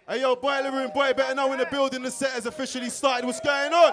Hey, yo, Boiler Room, boy, better know in the building the set has officially started. What's going on?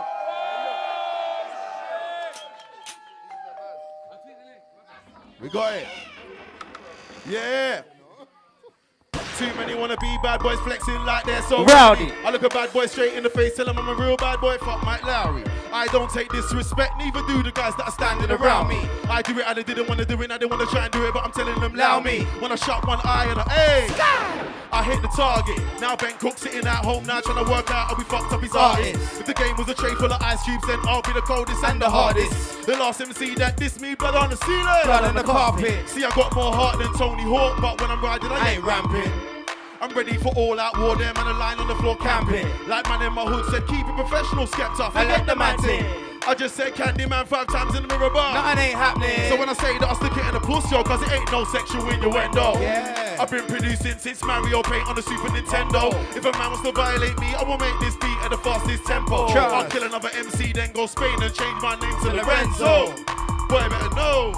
We got it. Yeah. Too many wanna be bad boys flexing like they're so rowdy. I look a bad boy straight in the face, tell them I'm a real bad boy, fuck Mike Lowry. I don't take disrespect, neither do the guys that are standing around me. I do it and I didn't wanna do it, I didn't wanna try and do it, but I'm telling them, allow me. When I shut one eye and I hit the target. Now Ben Cook sitting at home now trying to work out how we fucked up his artist. If the game was a tray full of ice cubes, then I'll be the coldest and the hardest. The last MC that dissed me, blood on the ceiling, blood on the carpet. See, I got more heart than Tony Hawk, but when I'm riding, I ain't ramping. I'm ready for all out war, them and a line on the floor camping. Like man in my hood said, keep it professional, Skepta, forget the man thing. I just said Candyman 5 times in the mirror bar. Nothing ain't happening. So when I say that I stick it in the pussy, yo, cause it ain't no sexual innuendo. Yeah. I've been producing since Mario Paint on the Super Nintendo. If a man wants to violate me, I will make this beat at the fastest tempo. Sure. I'll kill another MC, then go Spain and change my name to Lorenzo. Boy, I better know.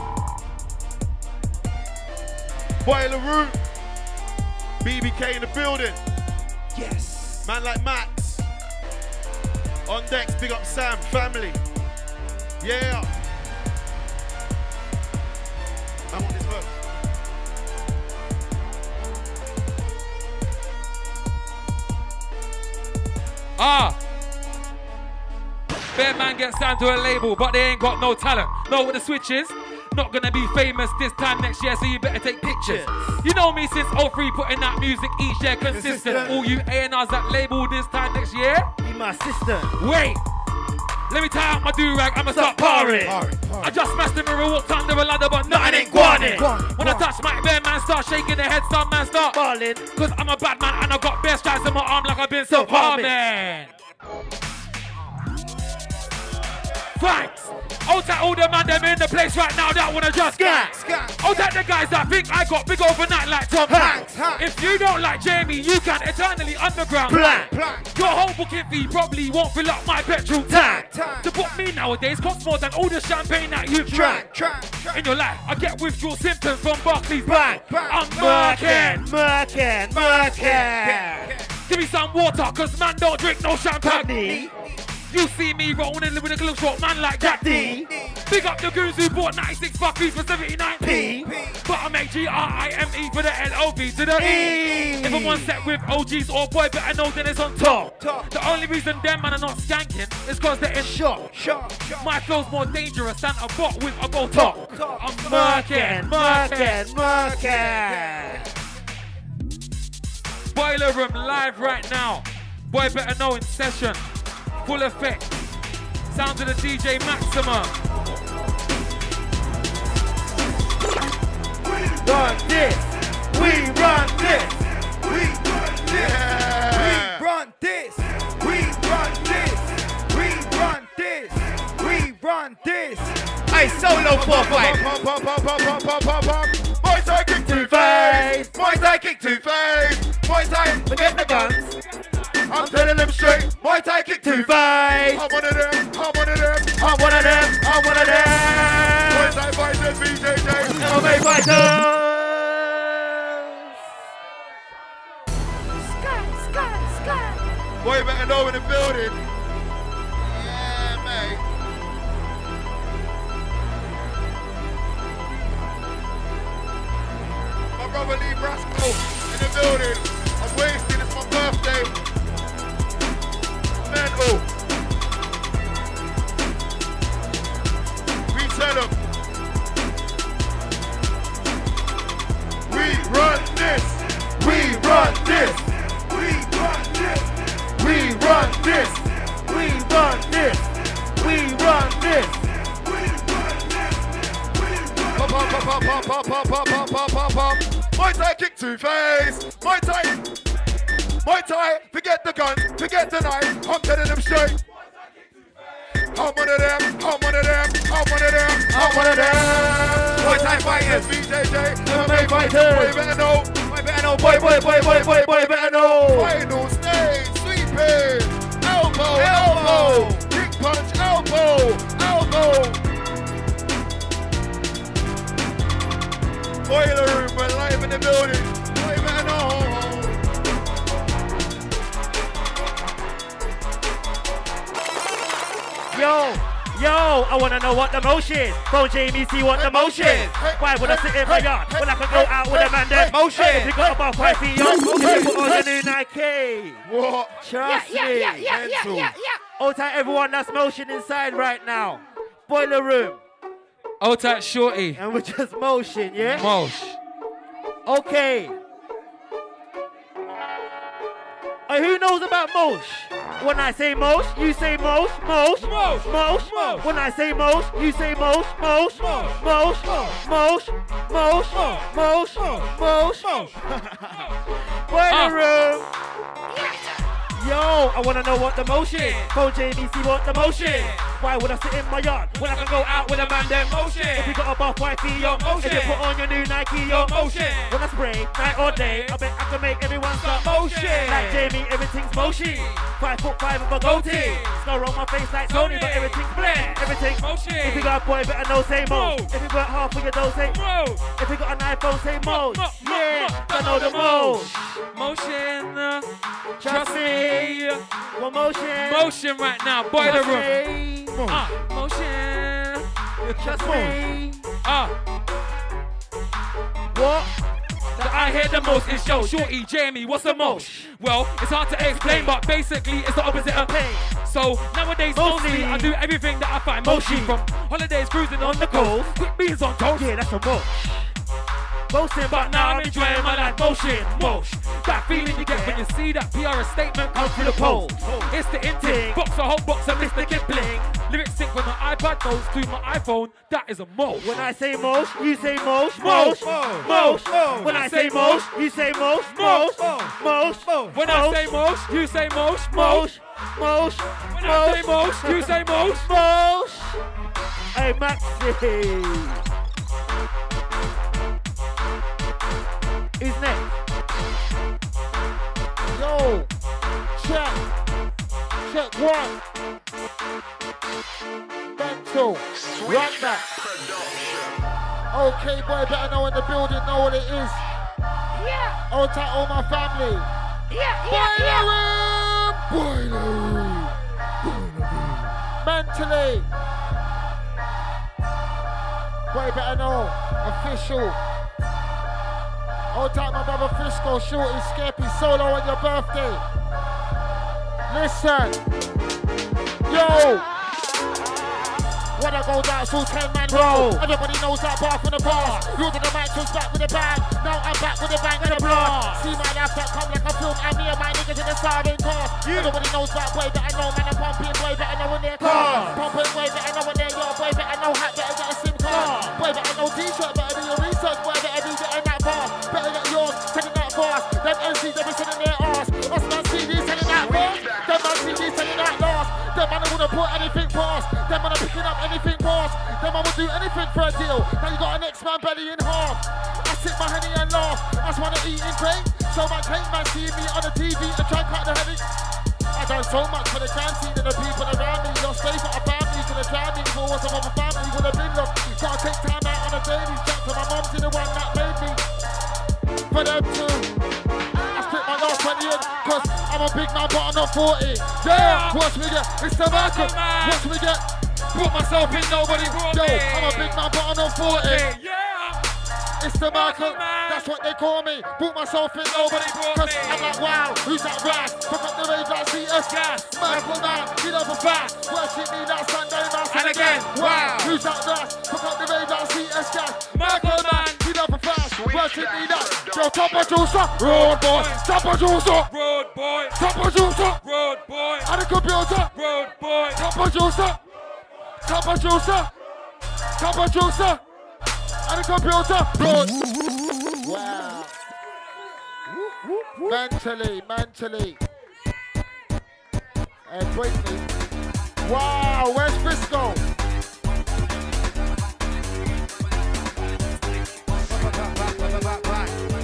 Boiler Room. BBK in the building. Yes. Man like Max. On decks, big up Sam, family. Yeah. I want this verse. Bear man gets signed to a label, but they ain't got no talent. Know what the switch is? Not gonna be famous this time next year, so you better take pictures. You know me since 03, putting out music each year consistent. All you A&Rs that label this time next year, be my assistant. Wait, let me tie out my do-rag, I'ma start parring. I just smashed the mirror, walked under a ladder, but nothing ain't guarding. When I touch my bear man, start shaking their head, some man start falling. Cause I'm a bad man and I got bare stripes in my arm like I've been self-harming. Thanks. Out at all the man them in the place right now that wanna just gang. Out at the guys that think I got big overnight like Tom Hanks. If you don't like Jamie, you can eternally underground. Your whole booking fee probably won't fill up my petrol tank. To book me nowadays costs more than all the champagne that you've drank. In your life, I get withdrawal symptoms from Barclays Bank. I'm murking. Give me some water, cause man don't drink no champagne. You see me rolling with a little short man like Jack D. Big up the goons who bought 96 buckies for 79p. But I make GRIME for the LOV to the E. If I'm on set with OGs or boy, better know that it's on top. The only reason them man are not skanking is cause they're in shock. My flow's more dangerous than a bot with a gold top. I'm murking. Boiler Room live right now. Boy, better know in session. Full effect. Sounds of the DJ Maxima. We run this. We run this. We run this. We run this. We run this. We run this. We run this. Hey, solo 4-5. Muay Thai kick to face. Muay Thai kick to face. Muay Thai, forget the guns. I'm telling them straight, Muay Thai kick to face. I'm one of them, I'm one of them, I'm one of them, I'm one of them. Muay Thai fighters, BJJ, MMA fighters. Sky. Boy, you better know in the building. Yeah, mate. My brother Lee Brasco in the building. I'm wasting, it's my birthday. Mental. We tell them. We run this. We run this. We run this. We run this. We run this. We run this. We run this. Pop. Muay Thai kick to face. Muay Thai, forget the gun, forget the knife. I'm telling them straight. I'm one of them, I'm one of them, I'm one of them, I'm one of them. Muay Thai fighters, BJJ, MMA fighters. Boy, you better know, boy, better know. Final stage, sweeping, elbow, kick punch, elbow. Boiler Room, we're live in the building. Boy, you better know. Yo, I wanna know what the motion. Phone Jamie, see what the motion. Why would I sit in my yard when I can go out with a man then? Motion. If you got about 5 feet up, if you put on your new Nike. What? Trust me. Mental. Hold tight, everyone that's motion inside right now. Boiler room. Hold tight, shorty. And we're just motion, yeah? Mosh. Okay. Who knows about mosh? When I say mosh, you say mosh, mosh, Mosh. mosh. Mosh. When I say mosh, you say mosh, mosh, Mosh. mosh, mosh, mosh, mosh, mosh. Boiler room. Yo, I wanna know what the motion. Phone Jamie, see what the motion. Why would I sit in my yard when I can go out with a man then? Motion. If you got a buff wifey, yo, Motion. if you put on your new Nike, yo, Motion. When I spray, night or day, I bet I can make everyone start Motion. like Jamie, everything's motion. 5'5" of a goatee. Scar on my face like Tony, but everything's blend. Everything's Motion. If you got a boy, better know say mo. Mo. If you got half of your dough, say Mo. If you got an iPhone, say mo. Mo. Yeah, I know the mo. Motion. Trust me. One motion. Motion right now. Boiler room. Motion. Trust me. What? That I hear the most is yo, shorty, Jamie, what's the most? Well, it's hard to explain, but basically it's the opposite of Pain. So nowadays, mostly I do everything that I find moshi. From holidays, cruising on the coast, quick beans on toast. Yeah, that's a mo. Boasting, But now I'm enjoying my life motion, mosh. That feeling you get when you see that PR statement come through the poll. It's the intake, box a whole box of Mr. Kipling. Lyrics sync when my iPad goes to my iPhone, that is a mosh. When I say mosh, you say mosh, mosh, mosh. When I say mosh, you say mosh, mosh, mosh. When I say mosh, you say mosh, mosh. mosh, When I say mosh, you say mosh. mosh. Hey, Maxi. Who's next? Yo, check one. Mental, run that. Okay, boy, better know in the building, know what it is. Yeah. Hold tight, all my family. Boiler room. Mentally. Boy, better know. Official. Hold tight, my brother Frisco, Shorty, Skeppy, solo on your birthday. Listen. Yo. When I go down, full 10-man roll. Everybody knows that bar from the bar. You to the mic, comes back with a bang. Now I'm back with a bang and a blast. See my laugh that come like a film, and me and my niggas in the starting car. Everybody knows that boy, better know, man, I'm pumping, boy, better know when they're car. Pumping, boy, better know when they're your boy, better know hat, better get a SIM card. Boy, better know t-shirt, better do your research, boy, better do getting that bar. Better get yours, sending that fast. Them MCs, they be sending their ass. Us man CDs sending that fast. Them man CDs sending that last. Them man wouldn't put anything past. Them man are picking up anything past. Them man would do anything for a deal. Now you got an next man belly in half. I sip my honey and laugh. That's why I'm eating great. So my cake man see me on the TV and try and cut the headache. I done so much for the crime scene and the people around me. Lost faith at a family to the drown me. If it wasn't for my family, would have been lost. Gotta take time out on a daily chat to my mom's in the one that made me. For them too. I split my last 20 in, cause I'm a big man but I'm not 40. Yeah, watch me get, it's the Malcolm. Watch me get, put myself in, nobody brought me. Yo, I'm a big man but I'm not 40. Yeah. It's the Malcolm, that's what they call me. Put myself in, nobody brought me. I'm like, wow, who's that rat? Fuck up the rage like CS gas. Malcolm man, get up and fast. Worship me that Sunday mass. And again, wow. Who's that rat? Fuck up the rage like CS gas. Malcolm man, get up and fast. Worship me that. Yo, top of juicer, road boy. Top of juicer, Road boy. top of juicer. Road boy. And the computer, Road boy. top of juicer. Top of juicer. Top of juicer. And the computer, road. Wow. Mentally. Break me. Wow, where's Frisco?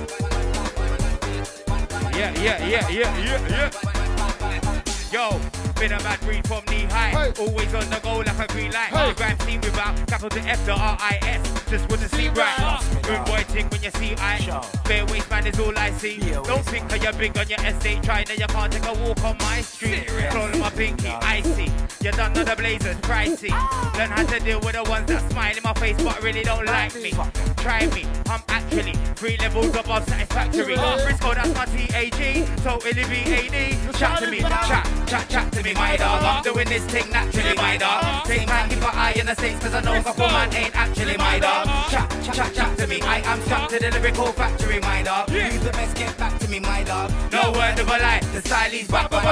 Yeah. Yo, Been a bad breed from knee high. Hey. Always on the go like a green light. Hey. The grime team without capital F, the R-I-S. Just wouldn't see right. Good boy ting when you see I. Bare waist man is all I see. Don't think you're big on your estate. Try now you can't take a walk on my street. Call my pinky, icy. You done know the blazers, pricey. Learn how to deal with the ones that smile in my face but really don't like me. Try me, I'm actually 3 levels above satisfactory. Frisco, that's my TAG, so it'll be AD. Chat to me, chat to me, my dog. I'm doing this thing naturally, my dog. Same time, keep an eye in the States, cause I know a couple man ain't actually my dog. Chat to me, I am strapped to the lyrical factory, my dog. Who's the best, get back to me, my dog. No word of a lie, the style is back, the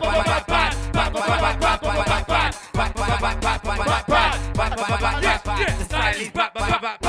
style is back,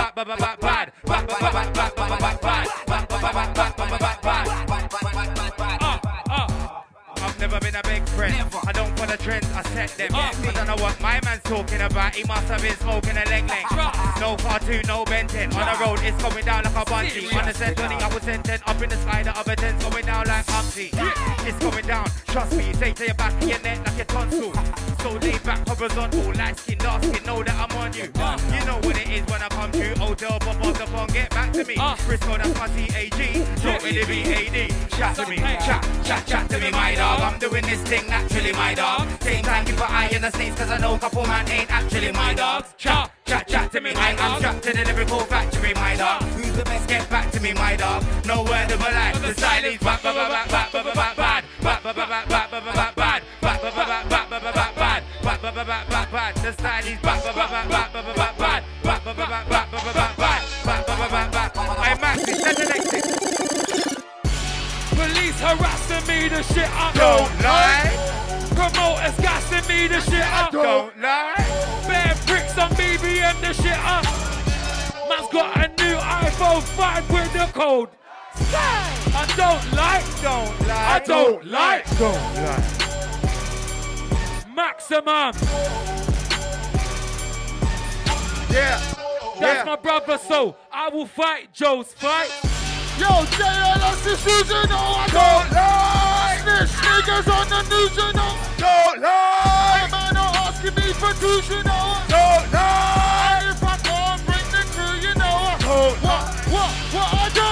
I've never been a big friend. I don't follow trends, I set them. I don't know what my man's talking about. He must have been smoking a leng. No cartoon, no Benton. On the road, it's going down like a bungee. On the set, I was sent up in the sky, the other 10's going down like Humpty. It's going down, trust me. Say to your back of your neck like your tonsil. So laid back, horizontal, light skin, dark skin. Know that I'm on you. You know what it is when I come through. Hotel, pop off the phone, get back to me. Frisco, that's my TAG. So it'll be AD. Chat to me, chat to me, my dog. I'm doing this thing naturally, my dog. Same time, keep an eye in the States, cause I know a couple man ain't actually my dog. Chat to me, I am strapped to the lyrical factory, my dog. Who's the best, get back to me, my dog. No word of a lie, the style is bad. The style is bad. I'm Maxi, send the next thing. Police harassing me, the shit I don't lie. Promoters gassing me, the shit I don't lie. Bare bricks on BBM, the shit I. Man's got a new iPhone 5 with the code. I don't lie. I don't lie. Maximum. That's my brother, so I will fight Joe's fight. Yo, JLS is using, I don't lie. Snitch niggas on the news, you know. Don't lie. Man are asking me for dues, you know. Don't lie. And if I can't bring the crew, you know. What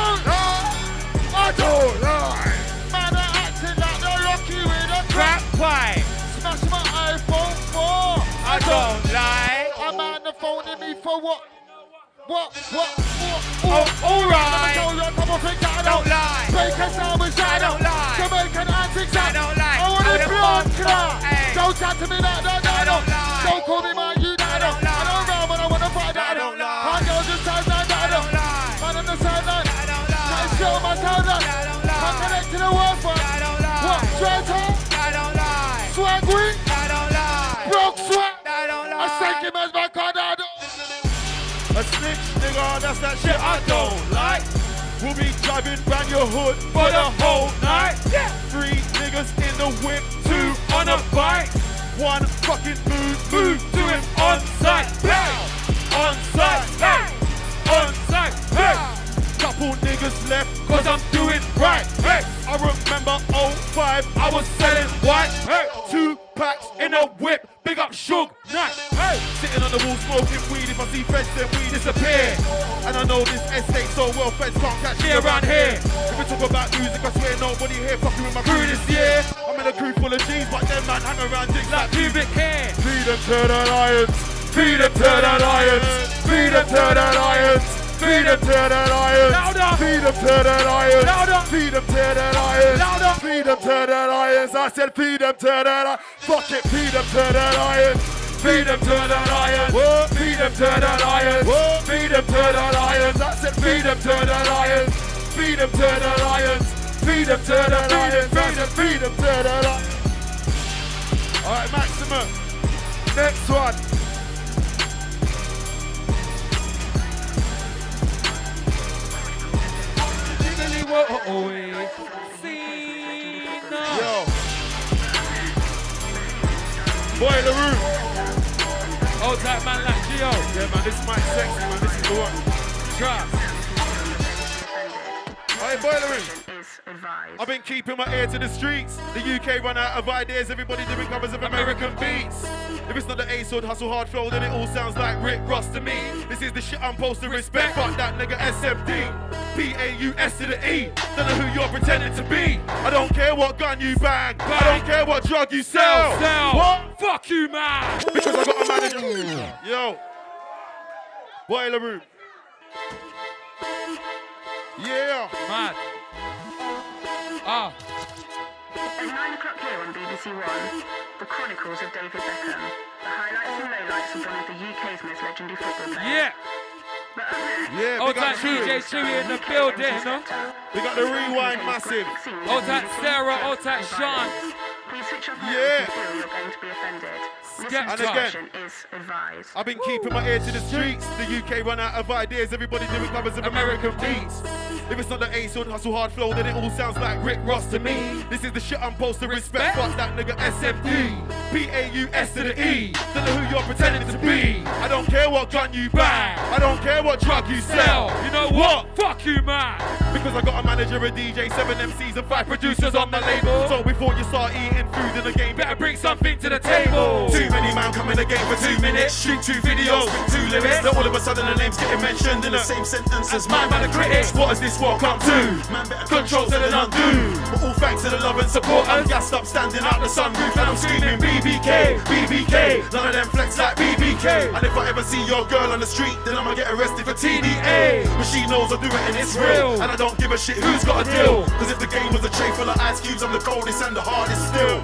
I don't lie. Man are acting like they're lucky with a Crap pie. Smash my iPhone 4. I don't lie. A man are phoning me for what? What? Alright. I don't lie. Bacon sandwich, I don't lie. Jamaican antics, I don't lie. I want a blood clot. Don't chat to me like that, I don't lie. Don't call me my you, I don't lie. I don't run when I want to fight, I don't lie. Hot girls just sideline, I don't lie. Man on the sideline, I don't lie. Can't show my timeline, I don't lie. Can't connect to the world, but I don't lie. What? Traitor? I don't lie. Swag wing? I don't lie. Broke swag? I don't lie. I sank him as my card, I don't. A snitch, nigga, that's that shit I don't like. We'll be driving round your hood for the whole night. 3 niggas in the whip, 2 on a bike. 1 fucking move to him on sight. On sight, on sight, Couple niggas left, cause I'm doing right. I remember 05, I was selling white. 2 packs in a whip, big up Suge Knight. Sitting on the wall smoking weed, if I see feds then we disappear. And I know this estate so well, feds can't catch me around here. If we talk about music, I swear nobody here fucking with my crew this year. I'm in a crew full of G's, but them man hang around dicks like pubic hair. Feed them to the lions, feed them to the lions, feed them to the lions. Feed them to the lions. Louder. Feed them to the lions. Louder. Feed them to the lions. Louder. Feed them to the lions. I said feed them to the lions. Fuck it, feed them to the lions. Feed them to the lions. Whoa. Feed them to the lions. Whoa. Feed them to the lions. I said feed them to the lions. Feed them to the lions. Feed them to the lions. I said feed them to the lions. All right, Maximum. Next one. Yo, Boiler Room. Old type man like Gio. Yeah, man, this is my sexy, man. This is the one. Trust. Hey, Boiler Room. advised. I've been keeping my ear to the streets. The UK run out of ideas. Everybody doing covers of American beats. If it's not the A-Sword hustle hard flow, then it all sounds like Rick Ross to me. This is the shit I'm supposed to respect. Fuck that nigga SMD. P-A-U-S to the E. Don't know who you're pretending to be. I don't care what gun you bang. I don't care what drug you sell. What? Fuck you, man. Because I got a manager. Yo. Boiler room. Yeah. Man. Ah. At 9 o'clock here on BBC One, the Chronicles of David Beckham, the highlights and lowlights of one of the UK's most legendary football players. Yeah. But up next, Yeah, Old we got time DJ Chewy in the building, no? We got the rewind massive. Old time Sarah, old time Sean. Please switch off now Yeah. if you feel you're going to be offended. Skepta. And again, Discretion is advised. I've been keeping my ear to the streets. The UK run out of ideas. Everybody doing covers of American beats. If it's not the A-Sword hustle hard flow, then it all sounds like Rick Ross to me. This is the shit I'm supposed to respect. Fuck that nigga SMD. P-A-U-S to the E. Don't know who you're pretending to be. I don't care what gun you bang. I don't care what drug you sell. You know what? Fuck you, man. Because I got a manager, a DJ, 7 MCs and 5 producers on my label. So before you start eating food in the game, better bring something to the table. Too many man come in the game for 2 minutes, shoot 2 videos with 2 lyrics. Then all of a sudden the name's getting mentioned in the same sentence as my man, the critics. What has this war come to? Man better control till it undo. But all thanks to the love and support, I'm gassed up standing out the sunroof and I'm screaming BBK, BBK. None of them flex like BBK. And if I ever see your girl on the street, then I'ma get arrested for TDA. But she knows I do it and it's real, and I don't give a shit who's got a deal. Cause if the game was a tray full of ice cubes, I'm the coldest and the hardest still.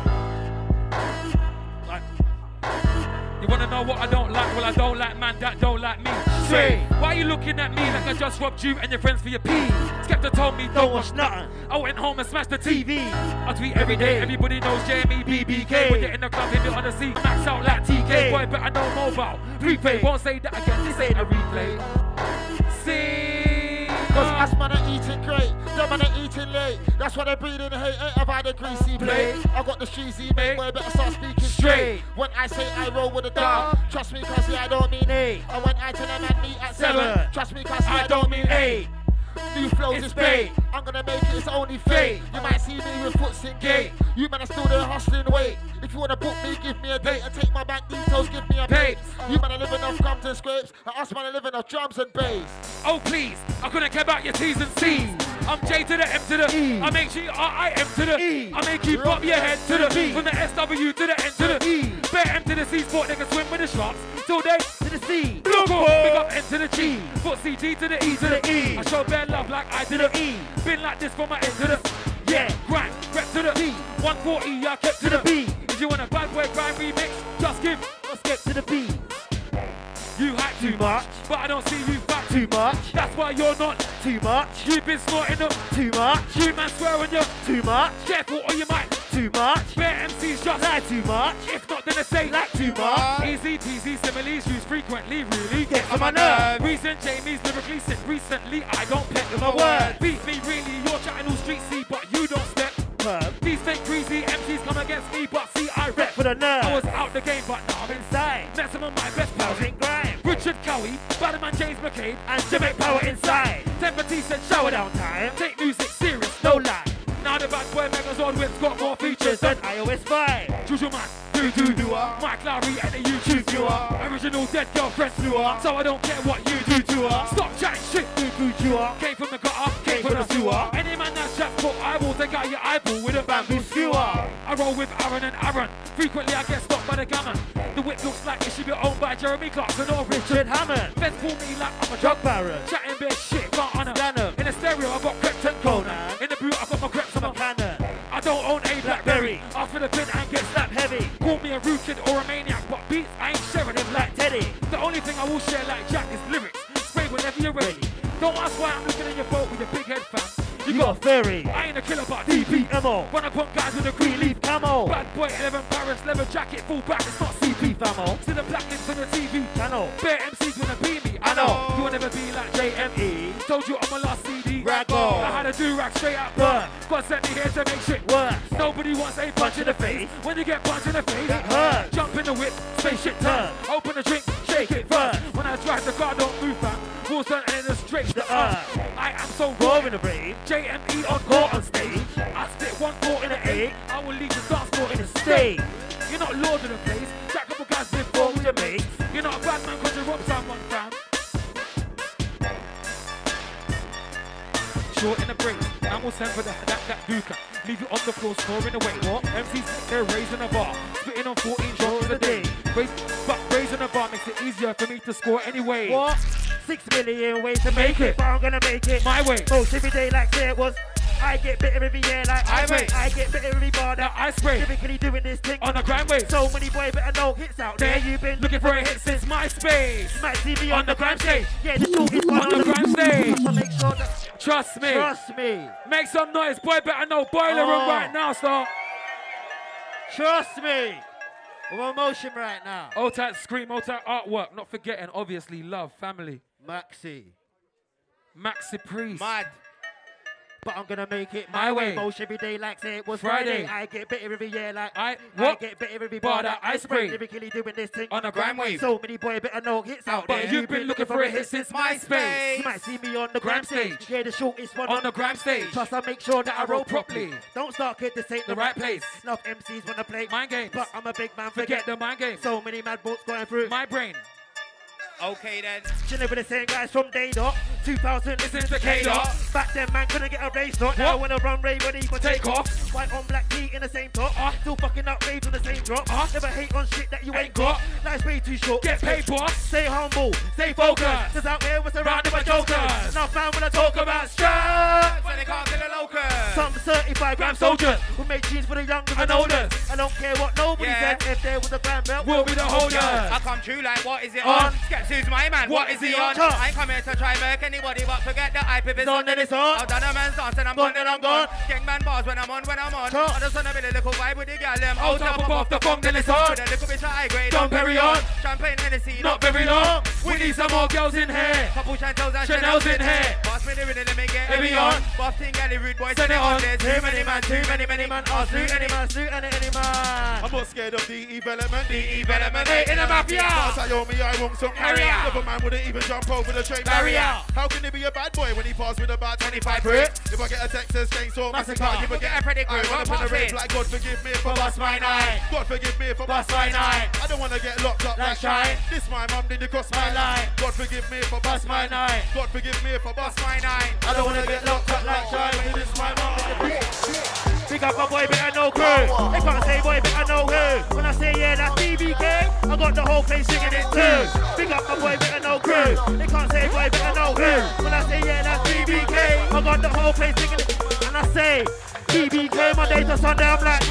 You wanna know what I don't like? Well, I don't like man that don't like me. Straight. Why are you looking at me like I just robbed you and your friends for your pee? Skepta told me don't watch nothing. I went home and smashed the TV. I tweet every day. Everybody knows Jamie BBK. When you're in the club, hit it on the seat. Max out like TK. Boy, better know mobile. Prepaid. Won't say that again. This ain't a replay. See. Cause us man are eating great, them man are eating late. That's why they're breeding hate, ain't about the greasy play. I got the cheesy mate, boy, better start speaking straight. When I say I roll with a dog, trust me cause I don't mean 8. And when I tell them I meet at 7, trust me cause I don't mean 8. New flows is bait, I'm gonna make it, it's only fate. You might see me with foots in gate. You man are still there hustling, wait. If you wanna book me, give me a date. And take my bank details, give me a pay. You man are living off crumbs and scrapes, and us man are living off drums and bass. Oh please, I couldn't care about your T's and C's. I'm J to the M to the E. I make G-R-I-M to the E. I make you pop your head to the B. From the S-W to the N to the E. Bear M to the C, sport niggas swim with the sharks. Till they to the C. Look up, big up N to the G. Put C-G to the E to the E. I show bare love like I to the E. Been like this from my N to the yeah, grind, rep to the B. 140, I kept to the B. If you want a bad boy grind remix, just give a skip to the B. You hype too much, but I don't see you back too much. That's why you're not too much. You've been snorting up too much. You man swearing you too much. Careful or you might too much. Bare MCs just lie too much. If not, then they say like too much. Easy peasy similes used frequently really get on my nerves. Recent Jamie's lyrically said recently I don't pet with my words. Beat me really, you're chatting all street see, but you don't step. These fake greasy MCs come against me, but see I rep for the nerve. I was out the game, but now I'm inside. Met some of my best pals in grime. Richard Cowie, Badman James McCabe, and Jamaic Power inside. Temper T said shower down time. Take music serious, no lie. Now the bad boy Megazord whip's got more features than iOS 5. Juju man, do-do-do-ah. Mike Lowry and the YouTube viewer. Original dead girlfriend newer. So I don't care what you do to her. Stop chatting shit, do-do-do-ah. Came from the gutter, came from the sewer. Any man that chats for eyeballs, they got your eyeball with a bamboo skewer. I roll with Aaron and Aaron. Frequently I get stopped by the gammon. The whip looks like it should be owned by Jeremy Clarkson or Richard Hammond. Feds call me like I'm a drug baron. Chatting bare shit, can't honour. In the stereo I got Crept and Conan. In the boot I got my Creps and my Cannon. I don't own a Blackberry. Ask for the pin and get slapped heavy. Call me a rude kid or a maniac, but beats I ain't sharing them like Teddy. The only thing I will share like Jack is lyrics. Spray whenever you're ready. Don't ask why I'm looking in your boat with your big head fam. You got a fairy. I ain't a killer but DPMO. When I put guys with a green leaf camo. Bad boy 11 parents, leather jacket, full back, it's not CP famo. See the black into the TV channel. Bare MCs wanna be me, I know. You will never be like JME. Told you on my last CD. Raggo. I had a do-rag straight out birth. God sent me here to make shit worse. Nobody wants a punch in the face. When you get punched in the face, it hurts. Jump in the whip, spaceship turn. Open the drink, shake it first. When I drive the car, don't move fam. Rules turn and then straight to the earth. I am so so raw in the brain. JME on court on stage. I spit 1 4 in an 8. I will leave the dance floor in a state. You're not lord of the place. Jack couple guys before with your mates. You're not a bad man cause you rob someone, fam. Short in the break. I will send for that Duca. Leave you on the floor scoring away. What? MCs, they're raising the bar. Spitting on 14 shots a day. But raising the bar makes it easier for me to score anyway. What? 6 million ways to make it, but I'm gonna make it my way. Most every day like say it was. I get better every year like I spray. I get better every bar that I spray. Typically doing this thing on a grind wave. So many boy better know hits out there. You've been looking for a hit since MySpace. Might see me on the grind stage. Yeah, the shortest one on the grind stage. So make sure that Trust me. Trust me. Make some noise. Boy better know. Boiler room right now, star. Trust me. We're on motion right now. Old tight scream, old tight artwork. Not forgetting, obviously, love, family. Maxi Priest. Mad. But I'm gonna make it my way. Motion every day like say it was Friday. I get better every year like I get better every bar that I spray. Lyrically doing this thing on a grind wave. So many boy better know hits out but there. But you've been looking for a hit since MySpace. You might see me on the gram stage. Yeah, the shortest one on the gram stage. Plus I make sure that I roll properly. properly. Don't start kid, this ain't the right place. Enough MCs wanna play mind games. But I'm a big man, forget the mind games. So many mad bolts going through my brain. Okay then. Chilling with the same guys from day dot. 2000, listen to K-Dot. Back then man couldn't get a race dot. Now when I run rave ready for take off. White on black tee in the same top. Still fucking up raves on the same drop. Never hate on shit that you ain't got. Life's way too short. Get paid, boss. Stay humble, stay focused. Cause out there we're surrounded by jokers. Now found when I talk about straps. When they can't get a locus. Some 35 gram soldiers who make jeans for the young and olders. I don't care what nobody said. If there was a grand belt, we'll be the holders. I come true like what is it on? Who's my man? What is he on? I ain't come here to try murk anybody, but forget the hype if it's on, then it's on. I've done a man's dance and I'm gone, then I'm gone. Gangman bars when I'm on. I just wanna be a little vibe with the gal, them. I'll top off the funk, then it's on. With a little bit of high grade. Don't carry on. Champagne Hennessy, not very long. We need some more girls in here. Couple Chantels and Chanel's in here. Boss me the rhythm, let me get heavy on. Buff thing, galley, rude boys, send it on. There's too many man. I'll shoot any man. I'm not scared of the development. The development, in the mafia. I owe me, I won't some carry out. Never man wouldn't even jump over the train barrier. How can he be a bad boy when he passed with about 25 bricks? If I get a Texas chainsaw massacre, you forget a pretty I wanna put a rave like God forgive me for bust my night. God forgive me for bust my night. I don't wanna get locked up like Shine. This my mum didn't cross my line. God forgive me for bust my night. God forgive me for bust my night. I don't wanna get locked up like Shine. This my mum didn't. Pick up my boy, better know crew. They can't say boy, better know who. When I say yeah, that's BBK, I got the whole place singing it too. Pick up my boy, better know crew. They can't say boy, better know who. When I say yeah, that's BBK, I got the whole place singing it. And I say BBK, Monday to Sunday, I'm like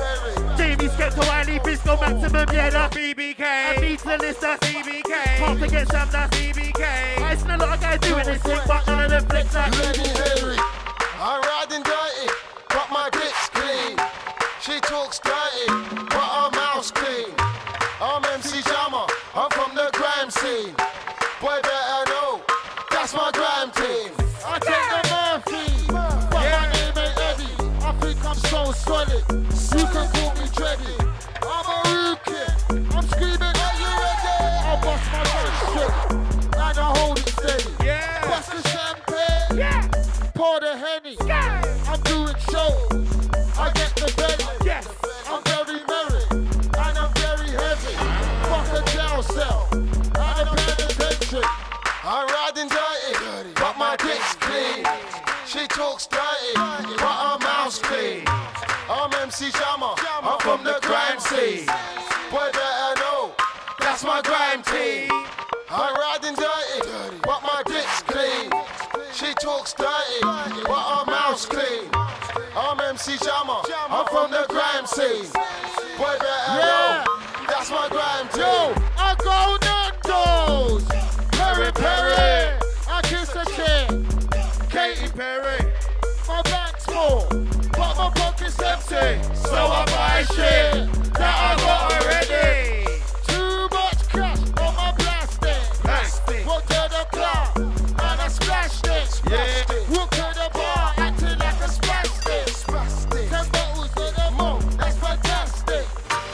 Jamie Skepta, Wiley, Briscoe, Maximum, yeah, that's BBK. And me to the list, that's BBK. Can't forget Sam, that's BBK. I seen a lot of guys doing this thing, but none of them flex like Lady Henry, I'm riding dirty, but my dick's clean. She talks dirty, but her mouth's clean. I'm MC Jammer, I'm from the grime scene. Boy better know, that's my grime team. I take the Murphy, but my name ain't Eddie. I think I'm so solid, you can call me Dreddy. I'm a rookie, I'm screaming, are you ready? I'll bust my gun straight, and I hold it steady. Yeah. Bust the champagne, yeah. Pour the Henny, I'm doing shows, I get the belly. Yes. I'm very merry, and I'm very heavy. Fuck a jail cell, and a penitentiary. I'm riding dirty, but my dick's clean. She talks dirty, but her mouth's clean. I'm MC Jammer, I'm from the grime scene. Boy better know, that's my grime team. I'm riding dirty, but my dick's clean. She talks dirty, but her mouth's clean. I'm MC Jammer, I'm from the grime scene. Boy better know, that's my grime team. Yo, I go Nando's, Perry Perry, I kiss a chick, Katy Perry. My bank's full, but my pocket's empty, so I buy shit that I got already. Too much cash on my plastic. Walk to the club and I splashed it. Walk to the bar acting like a spastic. 10 bottles of the mo, that's fantastic.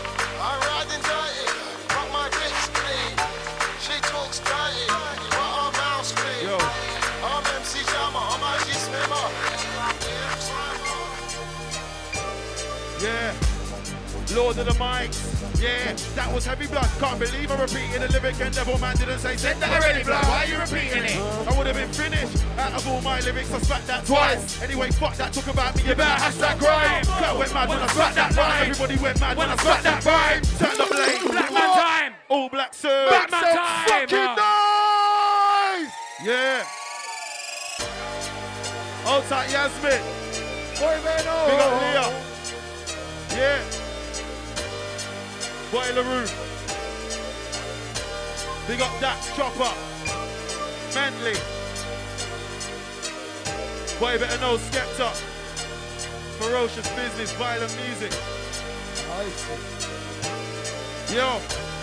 I'm riding dirty, but my dick's clean. She talks dirty, but her mouth's clean. I'm MC Jammer, I'm actually Yeah. Lord of the mics. Yeah, that was heavy blood. Can't believe I repeated the lyric and Devil Man didn't say, said that already, blood. Why are you repeating it? I would have been finished. Out of all my lyrics, I spat that twice. Anyway, fuck that, talk about me, you better hashtag crime. Crowd went mad when I spat that rhyme. Everybody went mad when I spat that rhyme. Turned up late. Black man time. All black suits. Black man time. Fucking nice! Yeah. Hold tight, Yasmin. Boy, man, Big up Leah. Yeah. Boy LaRue. Big up Dax, Chopper. Manly. Boy, you better know Skepta. Ferocious business, violent music. Yo.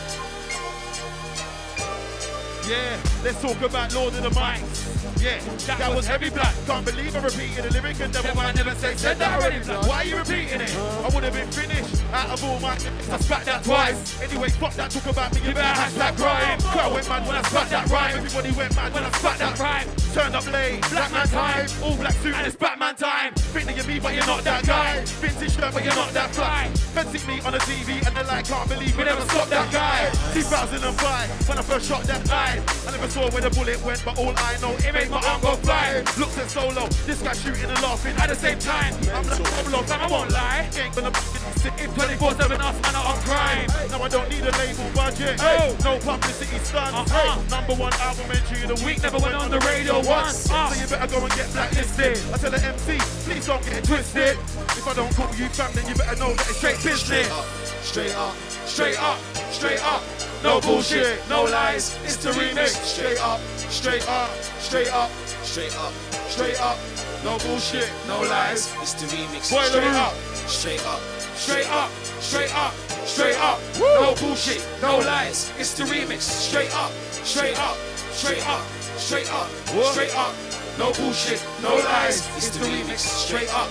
Yeah, let's talk about Lord of the Mics. Yeah, that was heavy blood. Can't believe I repeated the lyric and Devil Man never said that already. Why are you repeating it? I would have been finished. Out of all my I spat that twice. Anyway, fuck that, talk about me, you better hashtag crime. Crowd went mad when I spat that rhyme. Everybody went mad when I spat that rhyme. Turned up late, black man time. All black suit and it's Batman time. Think that you're me, but you're not that guy. Vintage shirt, but you're not that fly. Fancy me on the TV and they're like, can't believe we never stopped that guy. 2005, when I first shot that eye. I never saw where the bullet went, but all I know, it made my arm go fly. Looks at solo, this guy shooting and laughing at the same time. I'm like, I won't lie. Ain't gonna sit in 24/7, us man are on crime. Now I don't need a label budget. No publicity stunts. Number one album entry of the week, never went on the radio once. So you better go and get blacklisted. I tell the MC, please don't get it twisted. If I don't call you fam, then you better know that it's straight business. Straight up, Straight up, straight up. No bullshit, no lies, it's the remix. straight up, Straight up, straight up, straight up, straight up. No bullshit, no lies. it's the remix. Boy, Straight up, straight up, straight up, straight up, straight up. No bullshit, no lies. It's the remix. Straight up, straight up, straight up, straight up, straight up. No bullshit, no lies. It's the remix. Straight up.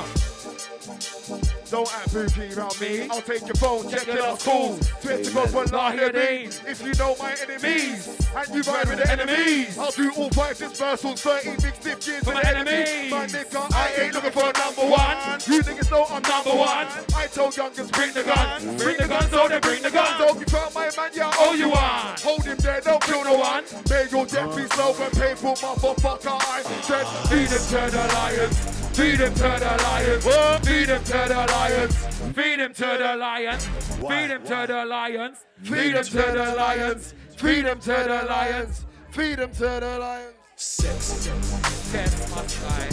Don't act bookie around me. I'll take your phone, check it out, cool. Swear to God, one lie here, if you know my enemies, and you ride with the enemies, I'll do all 5 dispersals, 30 mixed dip years with the enemies. My nigga, I ain't looking for a number one. You niggas know I'm number one. I told youngers, bring the gun. Bring the gun, so they bring the gun. Don't you found my man, yeah, oh you want. Hold him there, don't kill no one. May your death be slow and painful, motherfucker. I said, feed him to the lions. Feed him to the lions. Feed him to the lions. Feed him to the lions. Feed him to the lions. Feed him to the lions. Feed him to the lions. Feed him to the lions. Sex. Test must lie.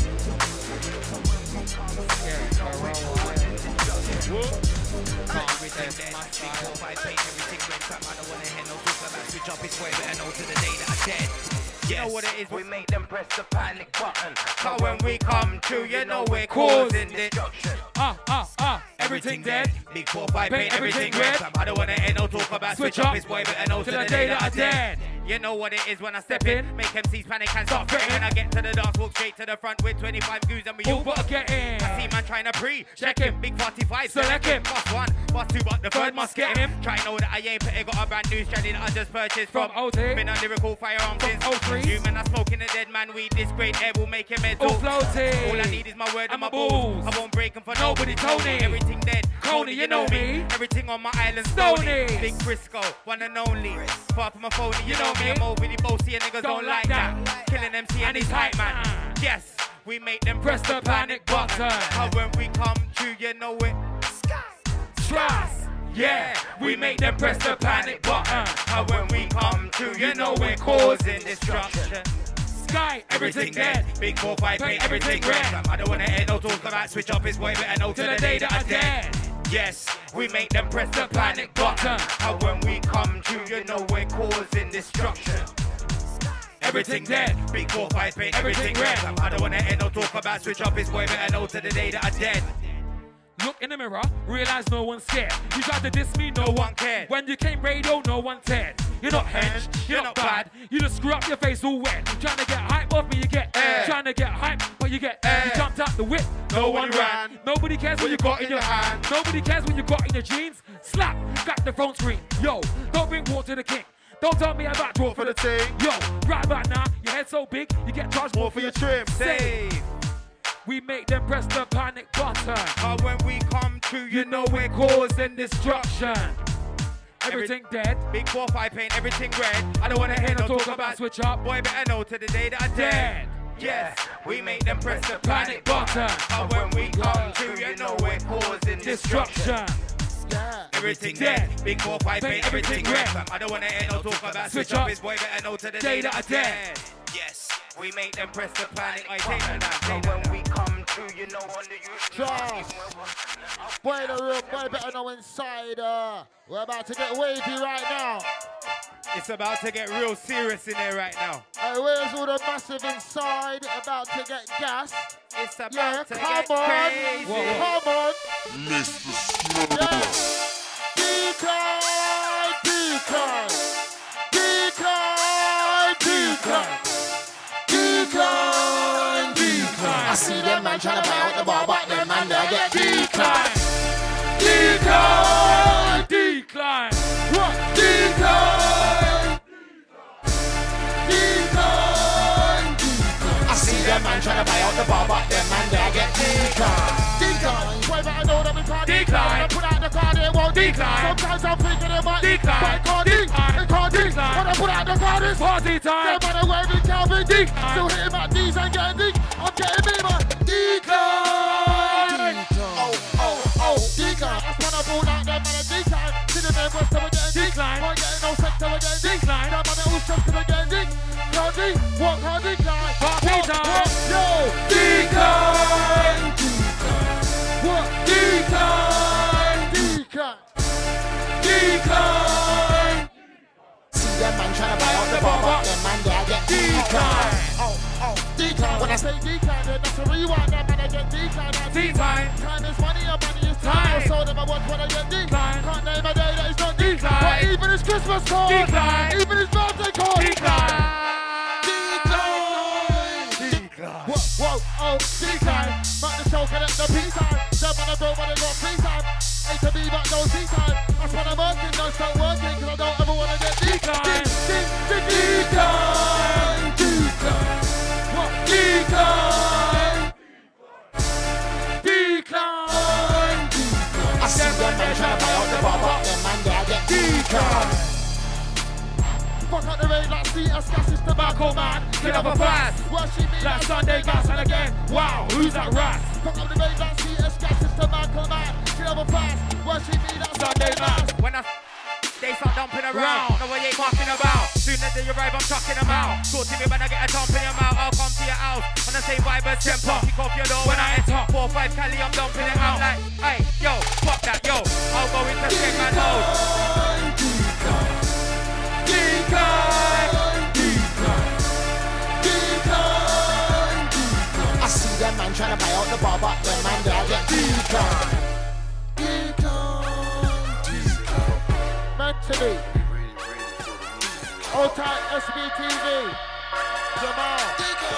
Can't pretend that must be cool. I paint everything red crap. I don't wanna hear no talk about switch up. It's way better know to the day that I'm dead. You know what it is, we make them press the panic button. Cause when we come through, you know we're causing destruction. Everything dead. Big 4-5 paint everything red. I don't wanna hear no talk about switch up. It's way better know to the day that I'm dead. You know what it is when I step in. Make MCs panic and start fretting. When I get to the dance, walk straight to the front with 25 goons and we all gotta get in. I see man trying to check him. Big 45, select him. Boss 1, boss 2, but the third must get him. Try know that I ain't petty, got a brand new strategy that I just purchased from OT. Been on lyrical firearms since 03. You man are smoking a dead man weed. This great air will make him mental. Floating. All I need is my word and my balls. balls. I won't break them for nobody. Tony. Everything dead. Coney, you know me. Everything on my island. Stony. Big Frisco, one and only. Far from a phony, you know me. I'm overly bossy and niggas don't like that. Killing MC and his hype man. Yes, we make them press the panic button. How when we come through, you know it. Trust. Yeah, we make them press the panic button. How when we come through, you know we're causing destruction. Sky, everything dead. Big 4-5 paint everything red. I don't wanna hear no talk about switch up. It's way better know to the day that I'm dead. Yes, we make them press the panic button. How when we come through, you know we're causing destruction. Everything dead. Big 4-5 paint everything red. I don't wanna hear no talk about switch up. It's way better know to the day that I'm dead. Look in the mirror, realize no one's scared. You tried to diss me, no one cared. When you came radio, no one cared. You're not hench, you're not bad. You just screw up your face all wet. Trying to get hype off me, you get air. Trying to get hype, but you get air. You jumped out the whip, no one ran. Nobody cares what you got in your hand. Nobody cares what you got in your jeans. Slap, got the phone screen. Yo, don't bring war to the king. Don't tell me about draw for the team. Yo, right about now, your head so big, you get charged more for your trim. Save. We make them press the panic button. When we come true, you know we're causing destruction. Everything dead. Big 4-5 paint, everything red. I don't wanna hear no talk about switch up. Boy, better know to the day that I'm dead. Yes, we make them press the panic button. And when we come through, you know we're causing destruction. Everything dead. Big 4-5 paint, everything red. I don't wanna hear no talk about switch up. His boy better know to the day that I'm dead. Yes, we make them press the panic button. And when we come through, you know on the Charles. Boy, the real boy better know inside. We're about to get wavy right now. It's about to get real serious in there right now. Hey, where's all the massive inside? About to get gas. It's about to get crazy. Come on. Mr. Snow. Decline, decline. Decline, decline. Decline, decline. I see them man trying to buy out the bar, but them man they get decline. Decline, decline. What? Decline. Decline, decline. I see them man trying to buy out the bar, but them man they get decline. Decline. Boy, but I know that we can't decline. When I put out the car, they won't decline. Sometimes I'm thinking they might decline, but it can't decline. It can't decline. When I put out the car, it's party time. them man are wearing Calvin decline. Still hitting my D's and getting dick. I'm getting me, man. Decline. Oh, decline. That's when I pulled out them man a decline. See the men west, we're getting decline. Can't get no sex, we're getting decline. That man all stressed, we're getting dick. Can't D, what can't decline? Party time. Yo, decline. What? Decline. Decline. Decline. See them man trying to buy out the bar, but them man they get decline. Decline. When I say decline, then that's a rewind. That man I get decline. Decline. Time is money and money is time. Time. I saw them I watch when I get decline. Can't name a day that is not Decline. But even his Christmas card. Decline. Even his birthday card. Decline. Decline. Whoa, oh, decline. But the show can let the peace time. Them on the road, but they got free time. A to B, but no C time. That's when I'm working, don't stop working, cause I don't ever wanna get decline. Decline. Decline. What? Decline. Decline. I see them man trying to buy out the bar, but them man they get decline. Fuck out the rain like CS gas is tobacco man. Get up a pass. Worship me Like Sunday gas and again. Wow, who's that rat? Fuck up the rain like CS gas is tobacco man. Get up a pass. Worship me that Sunday gas. When they start dumping around, no one ain't talking about. Soon as they arrive, I'm chucking them out. Talk to me when I get a dump in your mouth. I'll come to your house on the same vibe as temper. Kick off your door when I enter. 4-5 Cali, I'm dumping it out like, hey, yo, fuck that, yo. I'll go into skate man mode. I see them man trying to buy out the bar, but them man they get decline. Mentally. Old tight SBTV. Jamal.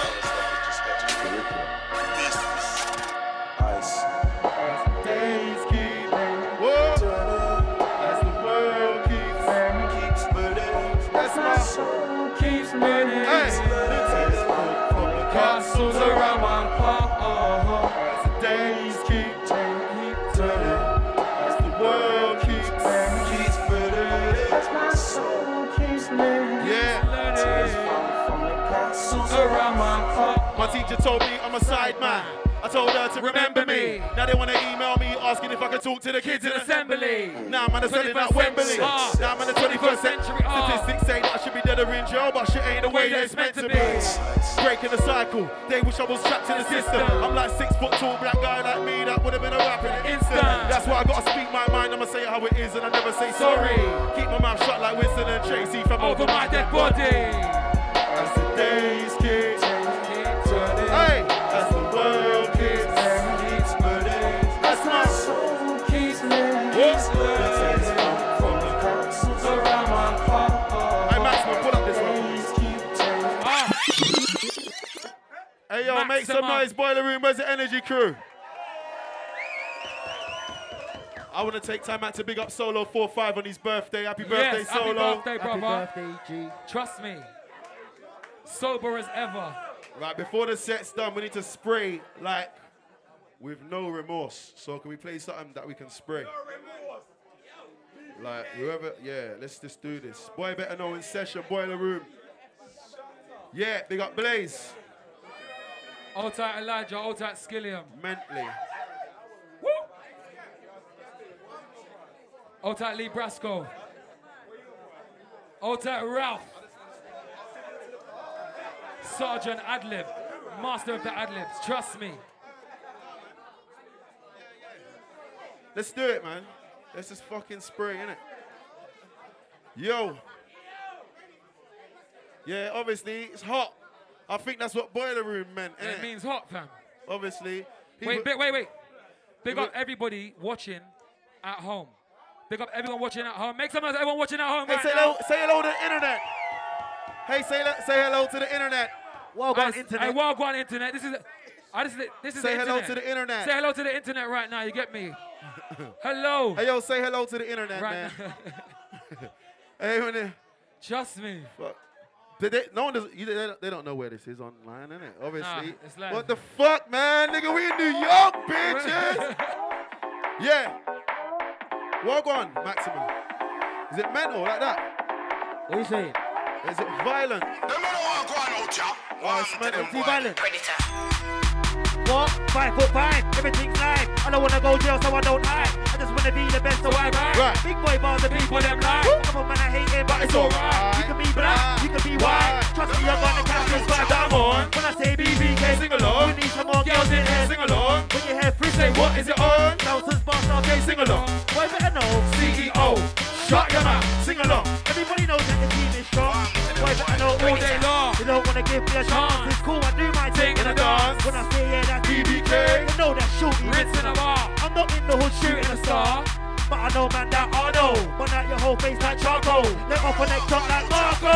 Days keep turning as the world keeps spinning. As my soul keeps spinning. From the castles around my heart. As the days keep turning, as the world keeps spinning. As my soul keeps spinning. Yeah. From the castles around my heart. My teacher told me I'm a side man. I told her to remember me. Now they want to email me asking if I could talk to the kids in assembly. Now I'm selling at Wembley. Now I'm in the 21st century. Statistics say that I should be dead or in jail, but shit ain't the way that it's meant to be. Breaking the cycle. They wish I was trapped in the system. I'm like 6 foot tall black guy like me that would have been a rap in an instant. That's why I gotta speak my mind. I'ma say it how it is and I never say sorry. Keep my mouth shut like Winston and Tracy from over my dead body. As the days keep turning. Hey, as the world keeps spinning. As my soul keeps living. From the castles around my heart. Hey, Maxwell, pull up this one. Hey, yo, make some noise, Boiler Room. Where's the energy crew? I want to take time out to big up Solo 4-5 on his birthday. Happy birthday, Solo. Happy birthday, brother. Happy birthday, G. Trust me. Sober as ever. Right, before the set's done, we need to spray like with no remorse. So can we play something that we can spray? Like whoever, yeah, let's just do this. Boy Better Know in session, Boiler Room. Yeah, big up Blaze. Old tight Elijah, old tight Skilliam. Mentally. Woo! Old tight Lee Brasco. Old tight Ralph. Sergeant Adlib. Master of the Adlibs, trust me. Let's do it, man. Let's just fucking spray, innit? Yo. Yeah, obviously, it's hot. I think that's what Boiler Room meant, innit? It means hot, fam. Obviously. Wait. Big up everybody watching at home. Big up everyone watching at home. Make some noise, everyone watching at home. Hey, right say hello to the internet. Hey, say hello to the internet. Wagwan internet. Hey, Wagwan internet. This is say the hello internet. to the internet. Say hello to the internet right now. You get me? Hello. Hey, yo, say hello to the internet, Right. man. Hey, when they, Trust me. fuck. They don't know where this is online, innit? Obviously. Nah, it's live. What the fuck, man? Nigga, we in New York, bitches. Yeah. Wagwan, Maximum. Is it mental like that? What are you saying? Is it violent? Oh, it's mental. Is he violent? Predator. What? 5'5", everything's live. I don't wanna go jail, so I don't hide. I just wanna be the best, so I ride. Right. Big boy bars, the people them lie. Come on, man, I hate it, but it's alright. You can be black, you can be white. Trust me, you're gonna catch this vibe I'm on. When I say BBK, sing along. You need some more girls in here, sing along. When you hear free, say what is it on? Thousands bars, okay, sing along. Boy, better know. CEO, shut your mouth, sing along. Everybody knows that the team is strong. Boy, better know all day long. They don't wanna give me a chance. It's cool, I do my thing in the dance. When I say yeah, that's BBK, you know that shooting Rinse in the bar. I'm not in the hood shooting a star, but I know man that I know. Burn out your whole face like charcoal. Let off a neck top like Marco.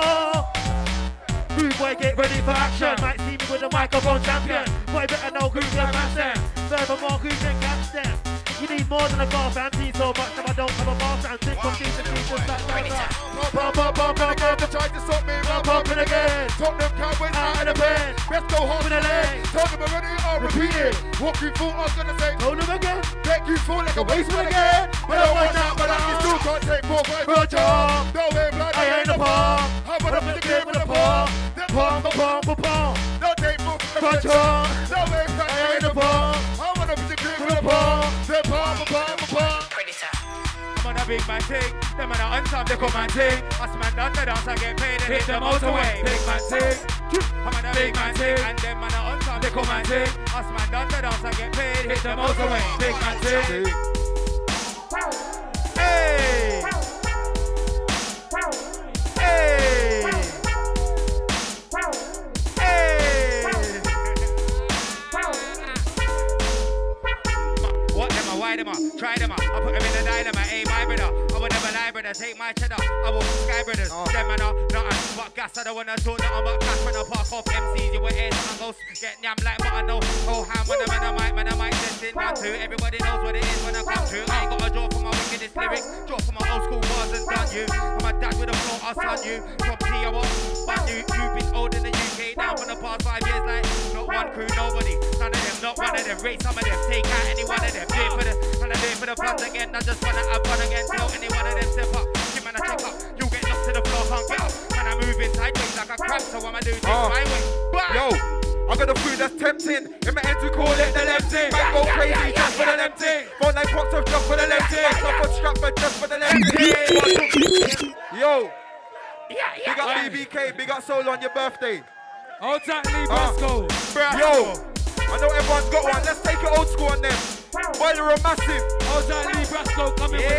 Rude boy, get ready for action. Might see me with a microphone champion. Boy, better know who can match them. Furthermore, who can catch them. You need more than a bar fan. See so much that I don't have a bar fan. Think from decent people like that. Pump again, they tried to stop me, I'm pumping again. Tottenham Cowboys out of the pen. Best go home in the leg. Told them already, I'll repeat it. What you thought I was gonna say? Told them again. Make you feel like a wasteman again. But I watch out, but I still can't take 4 5 for a job. No way, blood, I ain't a palm. I'm gonna put the game with a palm. Then palm. Don't take 4 5 for a job. No way, blood, I ain't a palm. I'm gonna put the game with a palm. Then palm. Predator. I'm on a big man thing, them man are on time, they come and ting. Us man done the dance, I get paid and hit the motorway. Big man thing, I'm on a big man thing, and them man are on time, they come and ting. Us man done the dance, I get paid, hit the motorway. Big man thing. Hey! Hey! What them a, why them a, try them a, I put them in the dilemma, hey my brother, I will never lie brother, take my cheddar, I will sky brothers, them man are nothing but gas, I don't wanna talk nothing but cash when I park off MCs, you will air and go get nyam like what I know, oh ham when I'm in a mic, testing 1 2, everybody knows what it is when I come through, I ain't got a draw for my wickedest lyric, draw for my old school bars and done you, I'm a dad with a flow, I'll son you, from T I want, but you've been old in the UK now for the past 5 years like, not one crew, nobody, none of them, not one of them, rate some of them, take out any one of them. Do it for the funds again. I just wanna have fun again. Tell any one of them step up. Give man a check up. You get knocked to the floor, can't get up. Man, I'm moving sideways like a crab. So what am I doing? Take my way. Yo, I got the food that's tempting. In my head to call it the lempty. Man go crazy just for the lempty. Phone like box of just for the lempty. Stop on Stratford just for the lempty. Yo, big up BBK, big up Soul on your birthday. Old tight Lee Brasco. Yo, I know everyone's got one. Let's take it old school on them. Boiler are massive. Old tight Lee Brasco coming with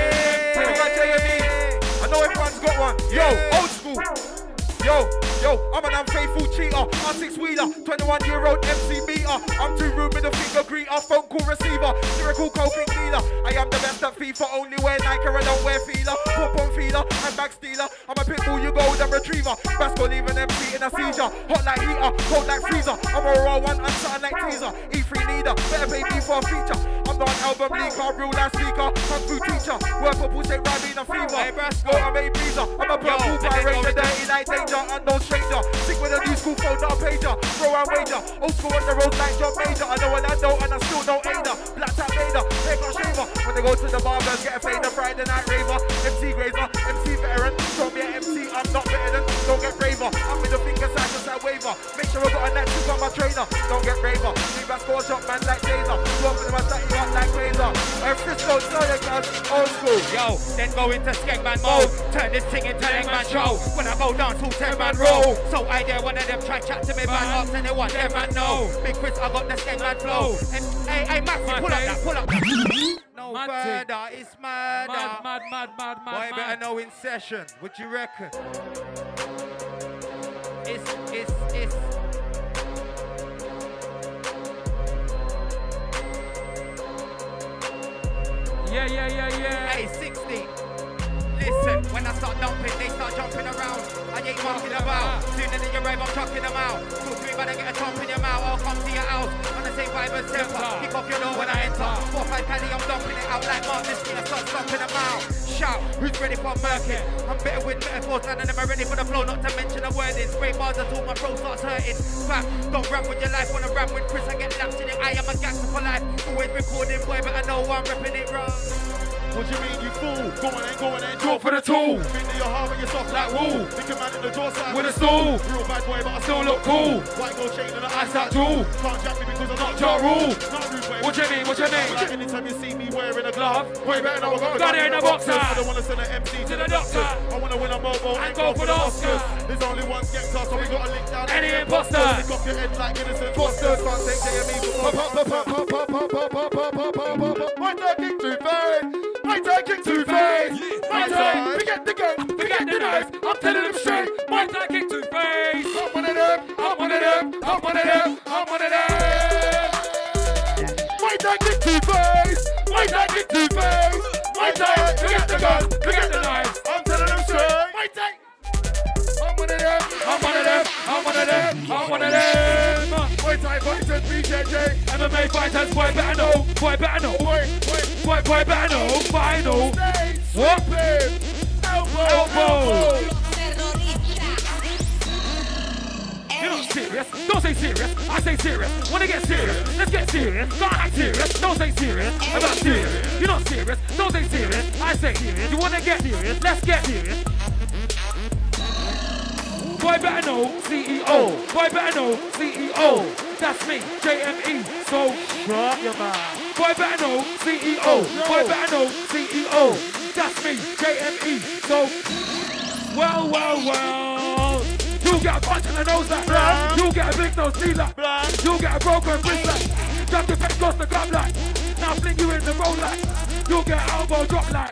I know everyone's got one. Yo, old school. Yo, I'm an unfaithful cheater. I'm 6-wheeler, 21-year-old MC beater. I'm too rude with a finger greeter, phone call receiver, lyrical coping dealer. I am the best at FIFA, only wear Nike, I don't wear feeler. Pop on feeler, handbag stealer. I'm a pit bull, you golden retriever. Brasco leave an MC in a seizure. Hot like heater, cold like freezer. I'm a raw one and something like teaser. E3 leader, better pay me for a feature. I'm non-album leaker, real life speaker, kung fu teacher, work for bullshit, rhyming and fever. Hey, Brasco, I'm a breezer, I'm a purple fire ranger, dirty like danger, unknown stranger. Sick with a new school phone, not a pager, throw and wager, old school on the road like John Major. I know what I know and I still know Ada, black tap Vader, take a shaver. When they go to the barbers, get a fader, Friday night raver, MC Grazer, MC veteran, show me an MC, I'm not better than, don't get braver. I'm with the finger side to side waver, make sure I got a net to got my trainer, don't get braver. Leave a score shot man like Taser, go for the man that you got like Razor. Frisco, know you guys, old school. Yo, then go into Skegman mode, turn this thing into Engman show. When I go down to 10-man roll, so I dare one of them try chat to me, man, ask anyone, them man know. Big Chris, I got the Skegman flow. And hey, Maxi, pull up that. No further, it's murder. Mad. Boy, better know in session. What you reckon? It's. Yeah. Hey, 60. Listen, when I start dumping, they start jumping around. I ain't walking about. Sooner than you rave, I'm chucking them out. Talk to me, better get a chomp in your mouth. I'll come to your house on the same vibe as temper. Kick off your door when I enter. 4-5 paddy, I'm dumping it out like Mark. This thing, I start stomping them out. Shout, who's ready for murking? I'm better with metaphors, none of them are ready for the flow. Not to mention the wording. Spray bars until my throat starts hurting. Fact, don't rap with your life. Wanna rap with Chris, I get lapped in it. I am a gangster for life. Always recording, boy, but I know I'm repping it wrong. What you mean, you fool? Go on and draw for the tool. Think that you're hard when you're soft like wool. Think a man in the jaw side with a stool. Real bad boy, but I still look cool. White gold chain and an ice out jewel. Can't jack me because I'm not your rule. What you mean? Like anytime you see me wearing a glove, boy, better know I got it in a boxer. I don't want to send an MC to the doctor. I want to win a mobile and go for the Oscars. There's only one Skepta, so we got to lick down any imposter. Lick off your head like innocent fosters. Can't take JME My taking too fast. My taking too fast. My time. Forget the gun. Forget the knife. I'm telling them straight. My taking two face. I'm one of them. I'm one of them. I'm one of them. I'm one of them. My taking too fast. My taking too fast. My time. Forget the gun. Forget the knife. I'm telling them straight. My take. I'm one of them. I'm one of them. I'm one of them. I'm one of them. My time fighters, BJJ. MMA fighters, boy better know. Boy better know. Boy better know. Final. What? Elbow. You're not serious. Don't say serious. I say serious. Wanna get serious? Let's get serious. Not act serious. Don't say serious. I'm not serious. You're not serious. Don't say serious. I say serious. You wanna get serious? Let's get serious. Boy better know, CEO. Boy better know, CEO. That's me, JME. So shut your mouth. Boy better know, CEO. Boy better know, CEO. That's me, JME. So well. You get a punch in the nose like that. You get a big nose knee like that. You get a broken wrist like. Drop your face across the club like. Now fling you in the road like. You get an elbow drop like.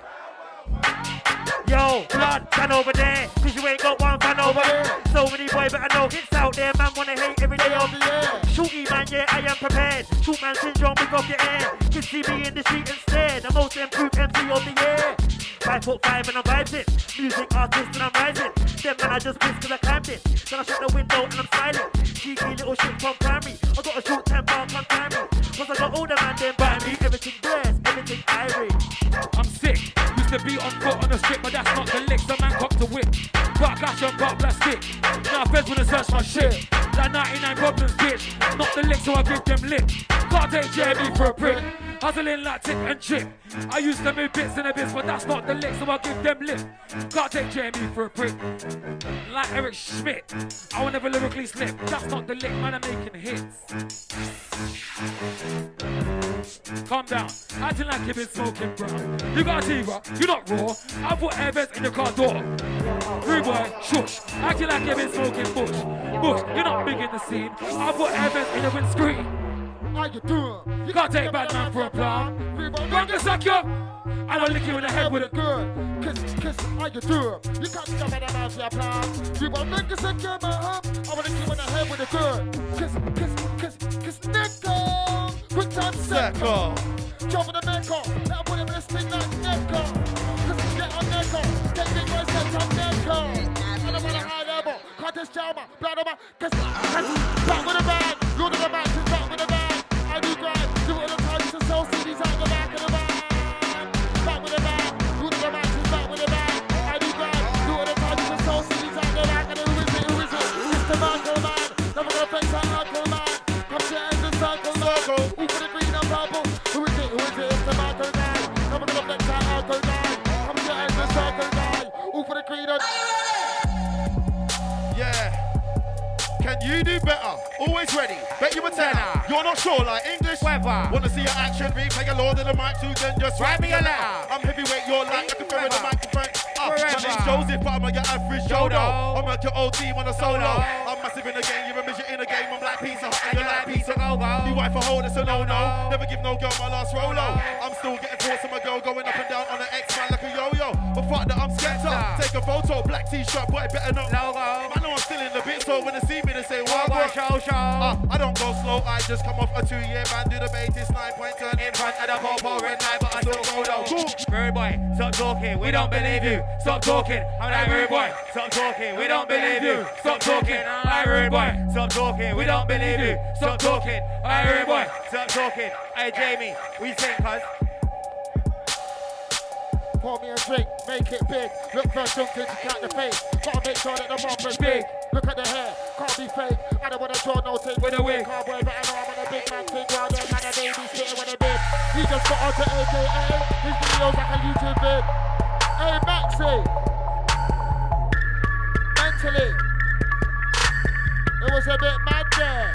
Yo, blood, stand over there, cause you ain't got one fan over there. So many boys better know hits out there, man wanna hate every day of the year. Shooty man, yeah, I am prepared. Shoot man syndrome, pick off your air. Kids see me in the street instead, the most improved MC of the year. 5'5" and I'm vibes it. Music artist and I'm rising. Them man I just pissed cause I climbed it. Then I shut the window and I'm silent. Cheeky little shit from primary. I got a short temper, can't time me. Cause I got older man, then buy me. Everything blessed, everything irie. I'm sick. Used to be on foot on the strip, but that's not the licks. The man cocked to whip. Got cash and got plastic. Now feds wanna search my shit. Like 99 problems, bitch. Not the licks, so I give them lip. Can't take Jeremy for a prick. Hustling like tick and chip. I used to move bits in a bits, but that's not the lick, so I give them lip. Can't take Jeremy for a prick. Like Eric Schmidt, I will never lyrically slip. That's not the lick, man, I'm making hits. Calm down, acting like you've been smoking, bro. You got a T-Rock, you're not raw. I put airbags in your car door. Rude boy, shush, acting like you've been smoking bush. You're not big in the scene. I put airbags in your windscreen. How you doing? You can't take bad man for a plan. Run the suck you. I don't lick you in the head with a good. Kiss, how you doing? You can't jump at the mouth for your plan. You won't make a second, my hub. I wanna kick you in the head with a good. Kiss, nickel. Quick time, second. Jump in the neck off. Now put him in a stick like neck off. Kiss, get on neck off. Take big boys, set on neck off. I don't wanna hide elbow. Can't test Chalma. Blood over. Kiss, back with a bag. Look at the back, back with a bag. I do grind, do it all the time, so CDs out You do better, always ready. Bet you a tenner. You're not sure like English Weather. Wanna see your action, replay a Lord in the mic too, then just write me a letter. I'm heavyweight, you're like a ferret, the microphone. My name's Joseph, but I'm like your average Jodo. I'm like your old team on a solo. I'm massive in the game, you're a midget in the game. I'm like pizza, and you're like pizza. You wife a hole, it's a no-no. Never give no girl my last Rolo. I'm still getting thoughts of my girl going up and down on the X-Man like a yo-yo. But fuck that, I'm Skepta. Take a photo, black t-shirt, boy, better not. I know I'm still in the bit, so when they see me, they say, wow, I don't go slow, I just come off a 2-year man, do the basis, 9-point turn in front of the popo, red line, but I still go low. Rude boy, stop talking, we don't believe you. Stop talking, I'm like rude boy. Stop talking, we don't believe you. Stop talking, I'm like rude boy. Stop talking, we don't believe you. Stop talking, I'm like rude boy. Stop talking, hey Jamie, what you saying, cuz? Pour me a drink, make it big. Look for something to count the face. Gotta make sure that the bumper's big. Look at the hair, can't be fake. I don't wanna draw no tape with a wig. Cowboy, but I know I'm on a big man thing. While them man a baby sitting with a bib. He just got onto AKA. His videos like a YouTube vid. Hey Maxi, mentally, it was a bit mad there.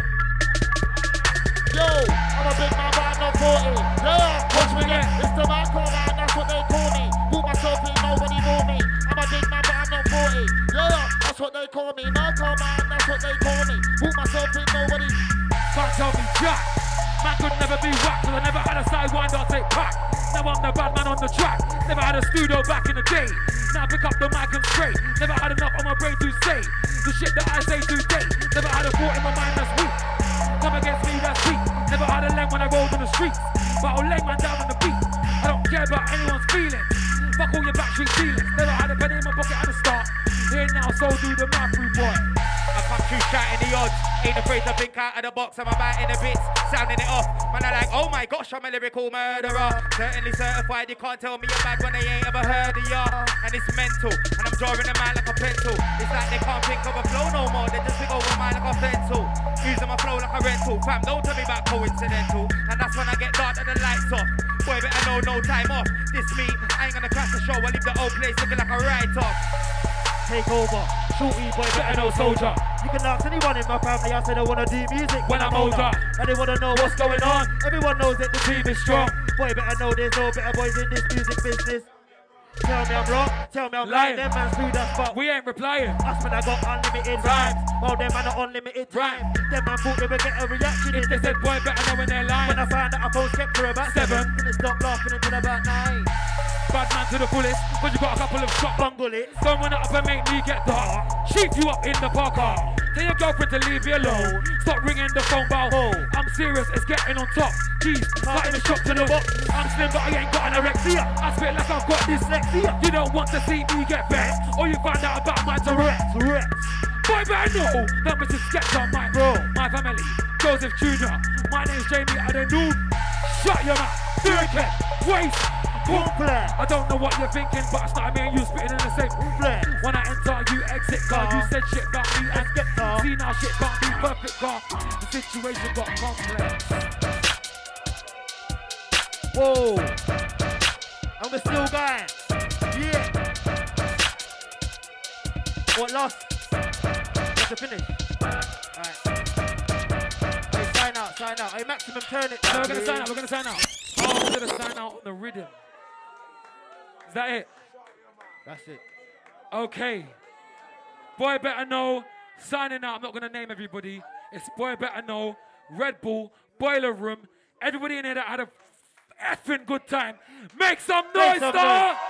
Yo, I'm a big man, but I'm not 40. Yeah, watch me get. It's the Michael man, that's what they call me. Put myself in, nobody know me. I'm a big man, but I'm not 40. Yeah, that's what they call me. Michael man, that's what they call me. Put myself in, nobody. Can't tell me jack. Man could never be whacked, cause I never had a sidewind or take pack. Now I'm the bad man on the track. Never had a studio back in the day. Now pick up the mic and straight. Never had enough on my brain to say the shit that I say today. Never had a thought in my mind that's weak. Come against me, that's weak. Never had a leg when I rolled on the streets. But I'll lay man down on the beat. I don't care about anyone's feelings. Fuck all your backstreet feelings. Never had a penny in my pocket at the start. Here now, so do the math, rude boy. I come through shouting the odds. Ain't afraid to think out of the box. I'm about in the bits, sounding it off. Man, I like, oh my gosh, I'm a lyrical murderer. Certainly certified, you can't tell me you're bad when they ain't ever heard of ya. And it's mental, and I'm drawing them out like a pencil. It's like they can't think of a flow no more. They just think over mine like a pencil. Using my flow like a rental. Fam, don't tell me about coincidental. And that's when I get dark and the lights off. Boy, better know no time off. This me, I ain't gonna crash the show. I leave the old place looking like a write-off. Take over, shorty boy, better know soldier. You can ask anyone in my family, I said I wanna do music when I'm older. And they wanna know what's going on. Everyone knows that the team is strong. Boy, better know there's no better boys in this music business. Tell me I'm wrong, tell me I'm lying. Them man screwed us, but we ain't replying. Us man I got unlimited rhymes. Well, them man are unlimited time. Them man thought they would get a reaction. If they said boy, better know when they're lying. When I found out I phone kept for about 7, didn't stop laughing until about 9. Bad man to the fullest, but you got a couple of shot bullets. Don't run up and make me get dark. Shoot you up in the parker. Tell your girlfriend to leave you alone. Stop ringing the phone bell. I'm serious, it's getting on top. Jeez, starting the shot to the box. I'm slim, but I ain't got anorexia. I spit like I've got dyslexia. You don't want to see me get vexed, or you find out about my Tourette's. Boy, better know that Mr. Sketch on my bro. My family, Joseph Jr. My name's Jamie Adenoo. Shut your mouth, Durkin, waste. I don't know what you're thinking, but I started me and you spitting in the same flare. When I enter, you exit, car. You said shit about me and get car. See now shit can't be perfect, car. The situation got complex. Whoa, I'm the still guy. Yeah. What lost? What's the finish? Alright. Hey, sign out. Hey, Maximum, turn it. No, we're gonna sign out. Oh, we're gonna sign out on the rhythm. Is that it? That's it. Okay. Boy Better Know, signing out. I'm not going to name everybody. It's Boy Better Know, Red Bull, Boiler Room. Everybody in here that had a effing good time. Make some noise, star!